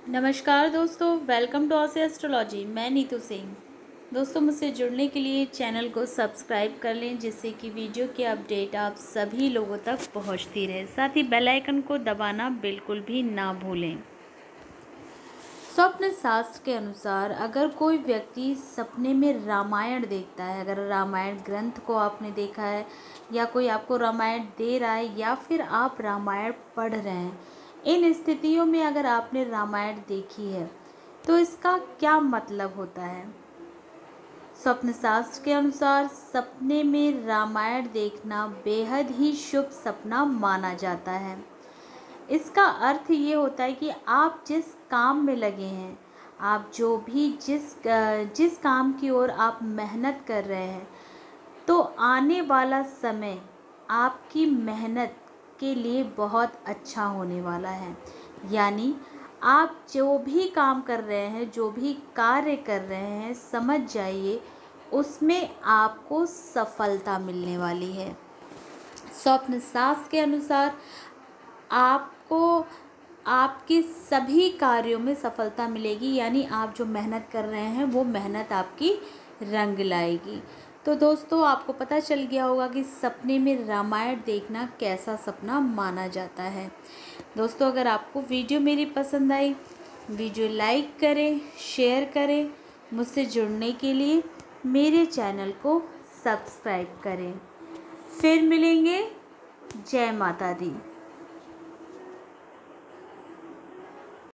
नमस्कार दोस्तों, welcome to Aussie astrology. मैं नीतू सिंह। दोस्तों, मुझसे जुड़ने के लिए चैनल को सब्सक्राइब कर लें, जिससे कि वीडियो की अपडेट आप सभी लोगों तक पहुंचती रहे। साथ ही बेल आइकन को दबाना बिल्कुल भी ना भूलें। स्वप्न शास्त्र के अनुसार अगर कोई व्यक्ति सपने में रामायण देखता है, अगर रामायण ग्रंथ को आपने देखा है या कोई आपको रामायण दे रहा है या फिर आप रामायण पढ़ रहे हैं, इन स्थितियों में अगर आपने रामायण देखी है तो इसका क्या मतलब होता है। स्वप्न शास्त्र के अनुसार सपने में रामायण देखना बेहद ही शुभ सपना माना जाता है। इसका अर्थ ये होता है कि आप जिस काम में लगे हैं, आप जो भी जिस काम की ओर आप मेहनत कर रहे हैं, तो आने वाला समय आपकी मेहनत के लिए बहुत अच्छा होने वाला है। यानी आप जो भी काम कर रहे हैं, जो भी कार्य कर रहे हैं, समझ जाइए उसमें आपको सफलता मिलने वाली है। स्वप्न शास्त्र के अनुसार आपको आपके सभी कार्यों में सफलता मिलेगी, यानी आप जो मेहनत कर रहे हैं वो मेहनत आपकी रंग लाएगी। तो दोस्तों, आपको पता चल गया होगा कि सपने में रामायण देखना कैसा सपना माना जाता है। दोस्तों, अगर आपको वीडियो मेरी पसंद आई, वीडियो लाइक करें, शेयर करें। मुझसे जुड़ने के लिए मेरे चैनल को सब्सक्राइब करें। फिर मिलेंगे। जय माता दी।